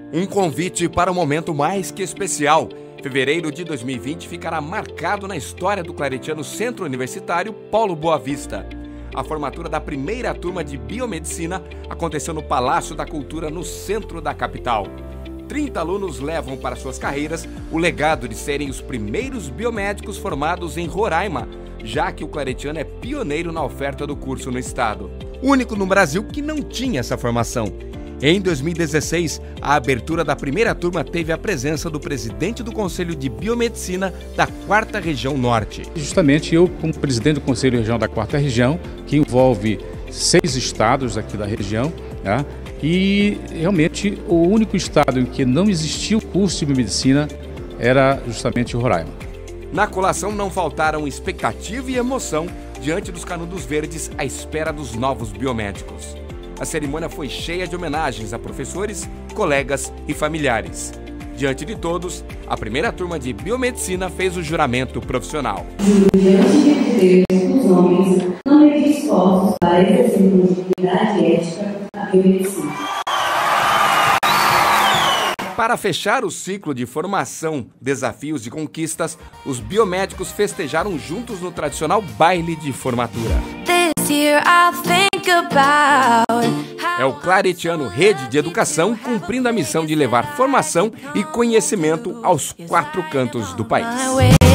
Um convite para um momento mais que especial. Fevereiro de 2020 ficará marcado na história do claretiano Centro Universitário Paulo Boa Vista. A formatura da primeira turma de Biomedicina aconteceu no Palácio da Cultura, no centro da capital. 30 alunos levam para suas carreiras o legado de serem os primeiros biomédicos formados em Roraima, já que o claretiano é pioneiro na oferta do curso no estado. Único no Brasil que não tinha essa formação. Em 2016, a abertura da primeira turma teve a presença do presidente do Conselho de Biomedicina da 4ª Região Norte. Justamente eu, como presidente do Conselho Regional da 4ª Região, que envolve 6 estados aqui da região, né? E realmente o único estado em que não existia o curso de biomedicina era justamente o Roraima. Na colação não faltaram expectativa e emoção diante dos canudos verdes à espera dos novos biomédicos. A cerimônia foi cheia de homenagens a professores, colegas e familiares. Diante de todos, a primeira turma de Biomedicina fez o juramento profissional. Diante de Deus, os homens, não medir esforços para exercer com dignidade e ética a biomedicina. Para fechar o ciclo de formação, desafios e conquistas, os biomédicos festejaram juntos no tradicional baile de formatura. É o Claretiano Rede de Educação cumprindo a missão de levar formação e conhecimento aos 4 cantos do país.